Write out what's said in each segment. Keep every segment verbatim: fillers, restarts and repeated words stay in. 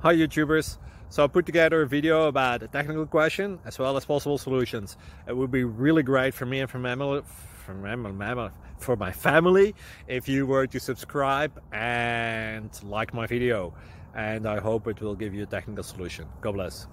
Hi YouTubers. So I put together a video about a technical question as well as possible solutions. It would be really great for me and for my family, for my, for my family if you were to subscribe and like my video. And I hope it will give you a technical solution. God bless.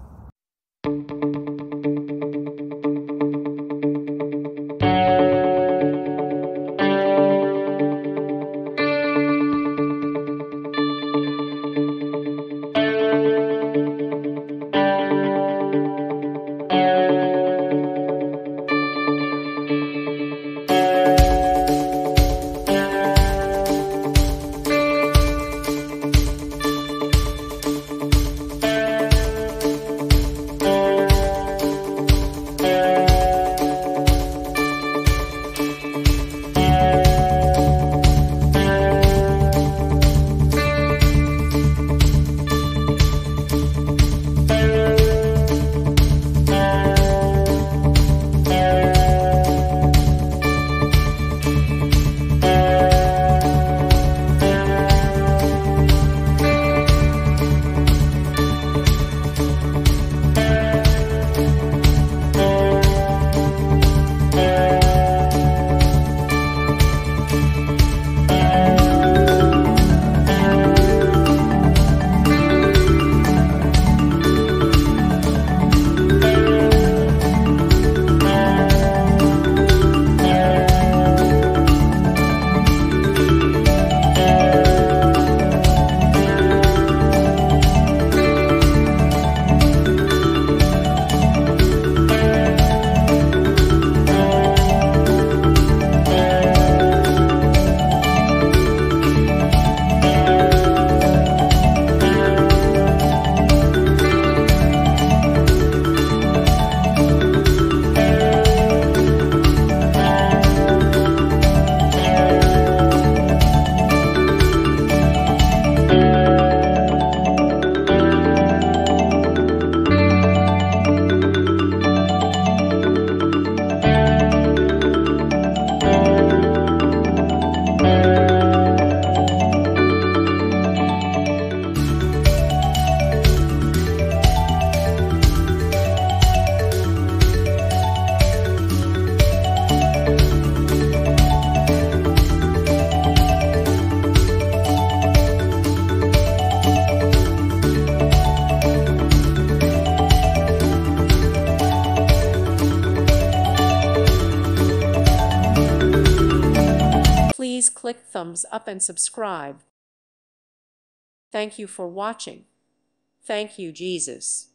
Please click thumbs up and subscribe. Thank you for watching. Thank you, Jesus.